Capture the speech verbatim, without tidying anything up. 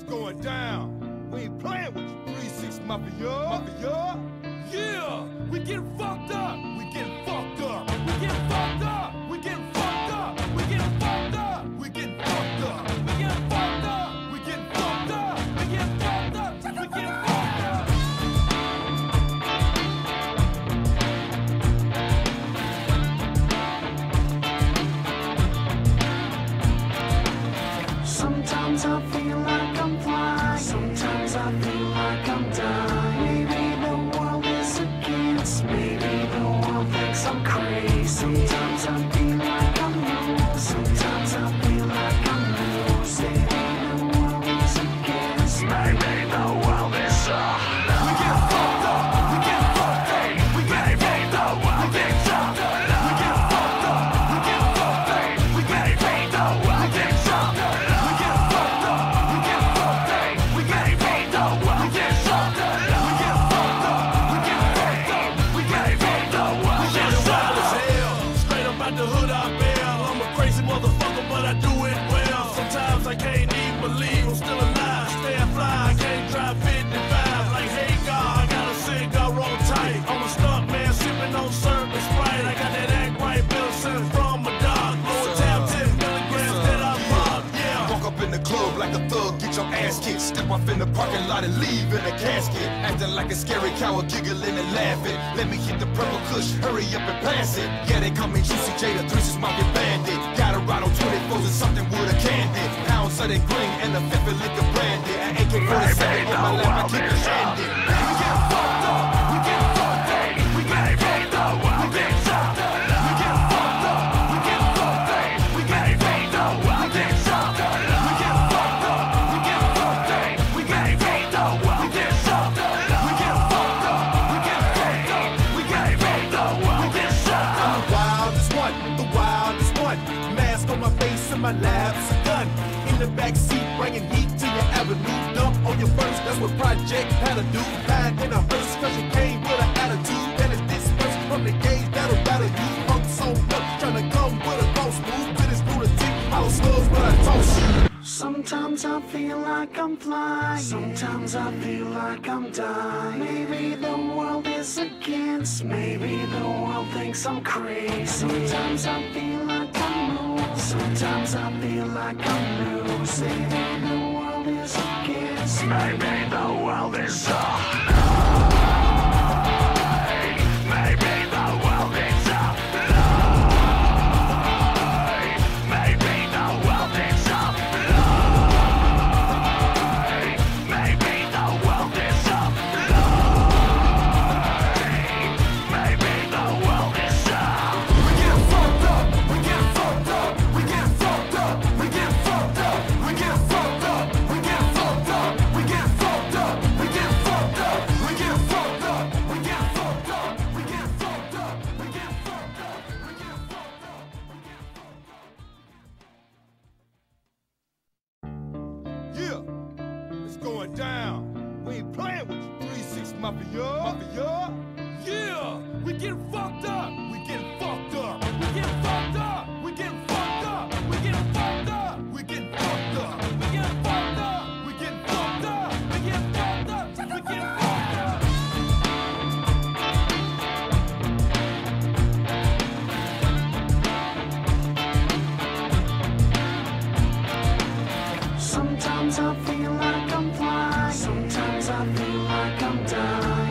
going down. We ain't playing with you. three six Mafia. Mafia. Yeah, we getting fucked up. We getting fucked up. We getting fucked up. We getting fucked up. We getting fucked up. We getting fucked up. We getting fucked up. We getting fucked up. We getting fucked up. We getting fucked up. Sometimes I feel like I'm flying. Sometimes I feel like I'm dying. Maybe the world is against. Maybe the world thinks I'm crazy. Sometimes I feel like I'm loose. Sometimes I feel like I'm loose. Maybe the world is against. Maybe the world is uh, We get fucked up. We get fucked up. We get fucked up. We get fucked up. We get fucked up. We get fucked up. We get fucked up. We get fucked up. We get fucked up. We get fucked up. We get fucked up. We get fucked up. We get fucked up. We get fucked up. We get fucked up. We get wild as hell. Straight up out the hood I bail. I'm a crazy motherfucker, but I do it well. Sometimes I can't even believe I'm still alive. Stay fly, I can't drive fifty-five. Like, hey God, I got a cigar roll tight. I'm a stunt man, sipping on syrup and Sprite. I got that act right, Bill Simmons from a dog. Lower tab ten milligrams that I rock, yeah. Walk up in the club like a thug, get your ass kicked. Step off in the parking lot and leave in a casket. Acting like a scary cow, giggling and laughing. Let me hit the purple kush, hurry up and pass it. Yeah, they call me Juicy J, the three six Mafia bandit. Got a ride on twenty-fours and something with a candy. Pounds of that green and a fifth of liquor brandy. An A K forty-seven in my lap, I keep it handy. We get fucked up, we get fucked up. We get fucked up, we get fucked up. We get fucked up, we get fucked up. We get fucked up, we get fucked up. We get fucked up, we get fucked up. We get fucked up, we get fucked up. We get fucked up, we get fucked up. We get fucked up, we get fucked up. I'm the wildest one, the wildest one. Mask on my face and my lab's a gun. In the backseat, bringing heat to your avenue. Dump on your first, that's what Project had to do. Hide in a hearse, cause you came with an attitude. Then it dispersed from the gauge that'll battle you. Punk so up, tryna come with a boss move. With his lunatic, hollow slugs, but I toss you. Sometimes I feel like I'm flying. Sometimes I feel like I'm dying. Maybe the world is against. Maybe the world thinks I'm crazy. Sometimes I feel like I'm loose. Sometimes I feel like I'm loose. Maybe the world is against. Maybe the world is uh, maybe the world is uh, maybe the world is uh, maybe the world is uh, maybe the world is uh. We get fucked up, we get fucked up, we get fucked up, we get fucked up, we get fucked up, we get fucked up, we get fucked up, we get fucked up, we get fucked up, we get fucked up, we get fucked up, we get fucked up, we get fucked up, Yeah, it's going down. We ain't playing with you. three six Mafia. Mafia. Yeah, we getting fucked up. We getting fucked up. We getting fucked up. We getting fucked up. We getting fucked up. We getting fucked up. We getting fucked up. We getting fucked up. We getting fucked up. We getting fucked up. Sometimes I feel like I'm flying. Sometimes I feel like I'm dying.